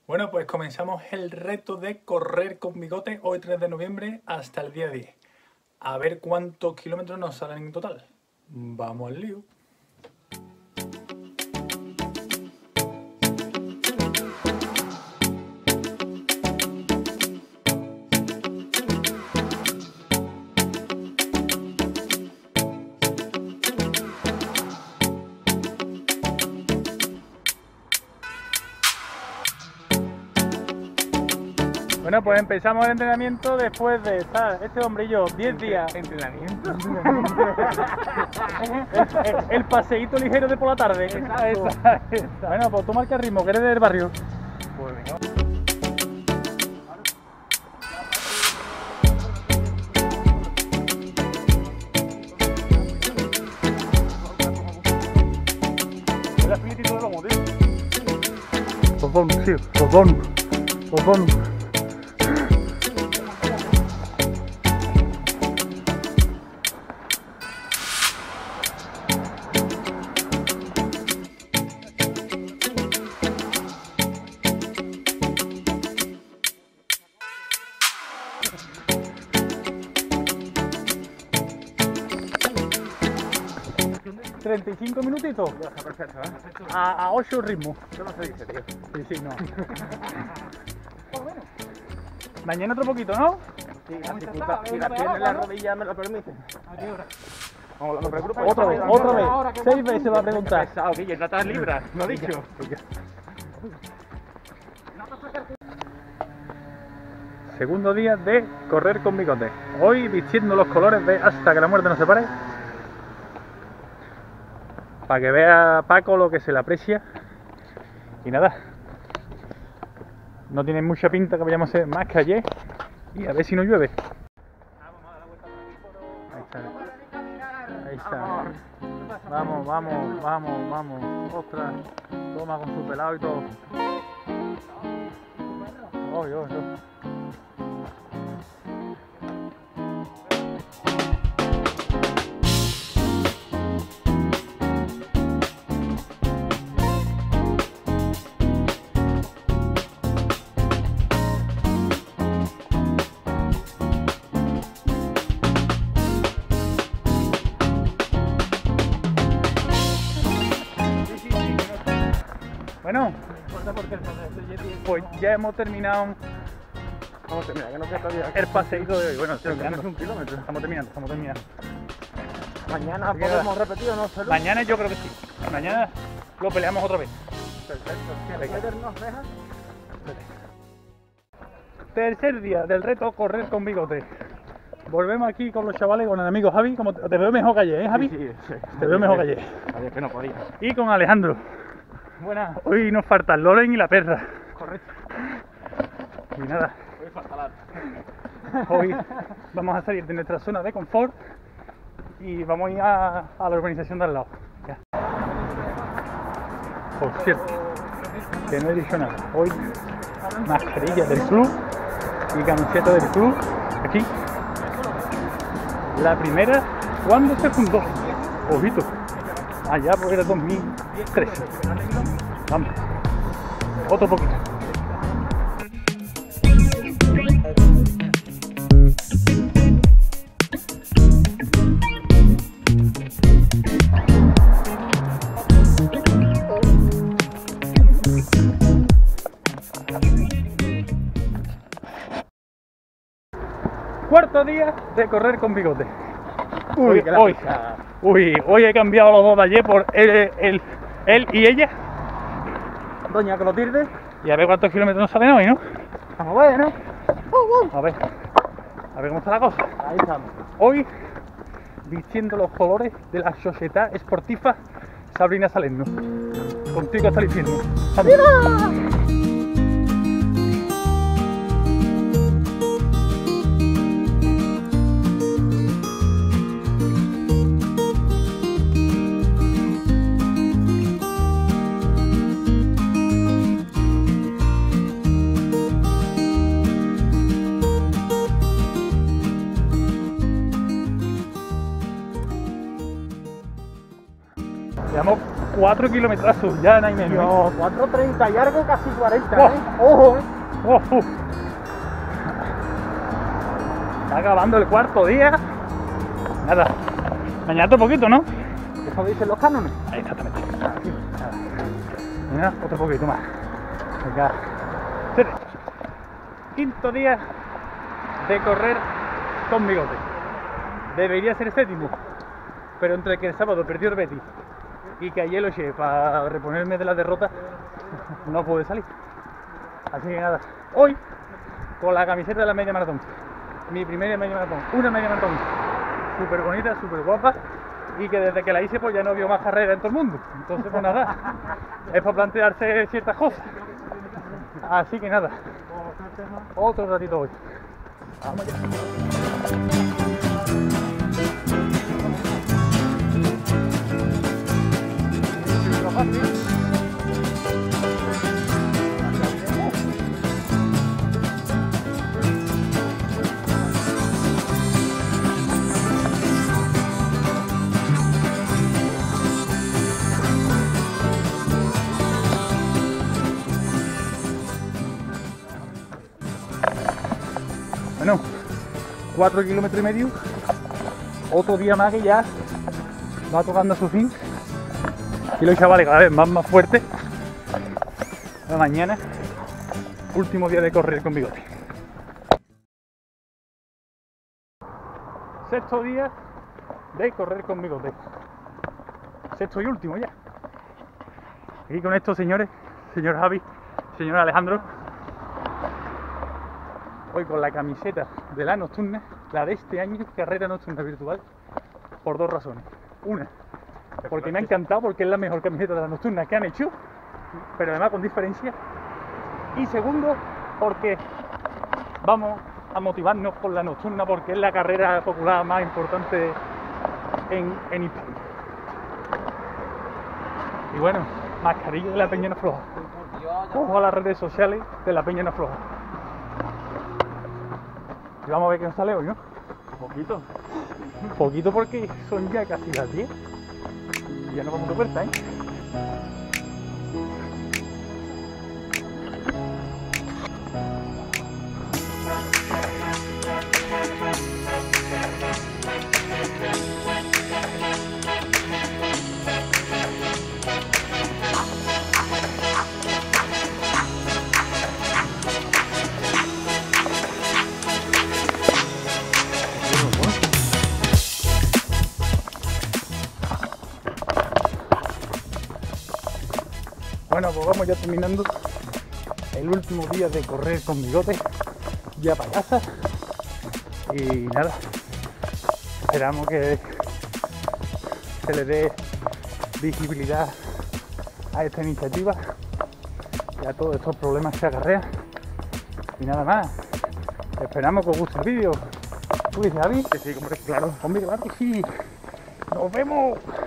Bueno, pues comenzamos el reto de correr con bigote hoy 3 de noviembre hasta el día 10. A ver cuántos kilómetros nos salen en total. Vamos al lío. Bueno, pues empezamos el entrenamiento después de estar este hombre y yo 10 días. ¿Entrenamiento? el paseíto ligero de por la tarde. Exacto. Bueno, pues tú marca el ritmo, que eres del barrio. Pues venga. El filitito de lomo, tío. Rodón, sí, rodón. Rodón. 35 minutitos. Ya está perfecto, ¿eh? A 8 ritmo. Eso no se dice, tío. Sí, no. Mañana otro poquito, ¿no? Sí, si las piernas en la rodilla me lo permiten. Vamos, lo preocupa. Otra vez. 6 veces va a preguntar. Pesado, Guille, no te das libras, no he dicho. Segundo día de correr con bigote. Hoy vistiendo los colores de Hasta que la muerte nos separe. Para que vea Paco lo que se le aprecia. Y nada. No tiene mucha pinta que vayamos a hacer más que ayer. Y a ver si no llueve. Ahí está. Vamos. Ostras. Toma con su pelado y todo. Oy. Bueno, pues ya hemos terminado Vamos a terminar, que no queda todavía. el paseíto de hoy. Bueno, Pero que no es un kilómetro. estamos terminando. Mañana Así que podemos repetir o no, Salud. Mañana yo creo que sí. Mañana lo peleamos otra vez. Perfecto. ¿Quieres nos dejas? Tercer día del reto correr con bigote. Volvemos aquí con los chavales, con el amigo Javi. Como te veo mejor que ayer, ¿eh, Javi? Sí. Te veo mejor que ayer. Ayer que no podía. Y con Alejandro. Buenas. Hoy nos falta Loren y la perra. Correcto. Y nada, Hoy falta la... hoy vamos a salir de nuestra zona de confort y vamos a ir a la urbanización de al lado. Ya. Por cierto, que no he dicho nada. Hoy mascarilla del club y camiseta del club. Aquí. La primera, ¿cuándo se fundó? Ojito. Allá por el 2013. Vamos. Otro poquito. Cuarto día de correr con bigote. Hoy he cambiado los dos de ayer por él y ella. Doña Clotilde. Y a ver cuántos kilómetros nos salen hoy, ¿no? Vamos a ver, ¿no? A ver cómo está la cosa. Ahí estamos. Hoy vistiendo los colores de la Società Sportiva Sabrina Salerno. Contigo hasta el infierno. ¡Vamos! Llevamos 4 kilometrazos, ya no hay menos. Yo, 4:30 y algo, casi 40, Oh. ¿eh? Ojo, ¿eh? Está acabando el cuarto día. Nada. Mañana otro poquito, ¿no? Eso dicen los cánones. Ahí, exactamente. Nada. Mañana otro poquito más. Venga. 5.º día de correr con bigote. Debería ser 7.º, pero entre que el sábado perdió el Betis y que ayer lo eché para reponerme de la derrota, no pude salir. Así que nada, hoy con la camiseta de la media maratón, mi primera media maratón, una media maratón súper bonita, súper guapa, y que desde que la hice pues ya no vio más carrera en todo el mundo. Entonces pues nada, es para plantearse ciertas cosas. Así que nada, otro ratito hoy. Vamos allá. Bueno, 4 kilómetros y medio, otro día más que ya va tocando a su fin. Y los chavales cada vez más fuertes. La mañana, último día de correr con bigote. 6.º día de correr con bigote. 6.º y último ya. Y con esto, señores, señor Javi, señor Alejandro, hoy con la camiseta de la nocturna, la de este año, carrera nocturna virtual, por 2 razones. Una, porque me ha encantado, porque es la mejor camiseta de la nocturna que han hecho, pero además con diferencia. Y segundo, porque vamos a motivarnos por la nocturna, porque es la carrera popular más importante en Hispania. Y bueno, mascarilla de la Peña No Floja. Ojo a las redes sociales de la Peña No Floja. Y vamos a ver qué nos sale hoy, ¿no? Poquito. Poquito porque son ya casi las 10. Y ya nos vamos de vuelta, ¿eh? Bueno, pues vamos ya terminando el último día de correr con bigote, ya para casa. Y nada, esperamos que se le dé visibilidad a esta iniciativa y a todos estos problemas que acarrea. Y nada más, esperamos que os guste el vídeo. ¿Tú dices, Javi? Que sí, hombre, claro. Hombre, claro que sí. ¡Nos vemos!